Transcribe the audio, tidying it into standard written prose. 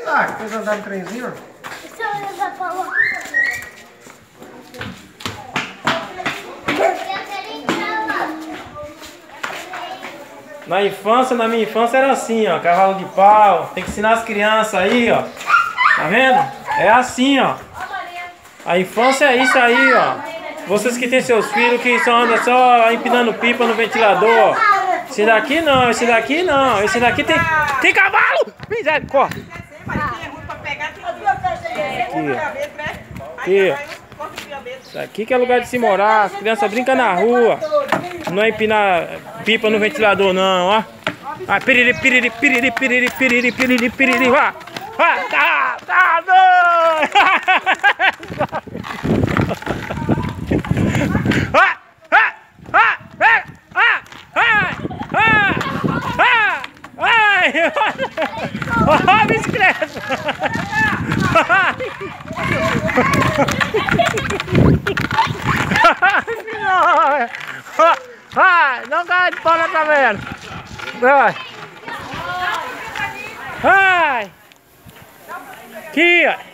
Ah, que vocês andaram no trenzinho? Deixa eu levar pra lá. Na minha infância era assim, ó, cavalo de pau. Tem que ensinar as crianças aí, ó. Tá vendo? É assim, ó. A infância é isso aí, ó. Vocês que têm seus filhos que só andam só empinando pipa no ventilador. Esse daqui não, esse daqui não. Esse daqui tem cavalo! Misericórdia! Aqui, ó. Isso aqui que é lugar de se morar. As crianças brincam na rua. Não é empinar pipa no ventilador, não, ó. Ah, piriri, piriri, piriri, piriri, piriri, piriri, piriri, vá! Vá! Tá doido! Olha a bicicleta! Não cai de bola, tá vendo? Vai! Vai! Aqui, ó!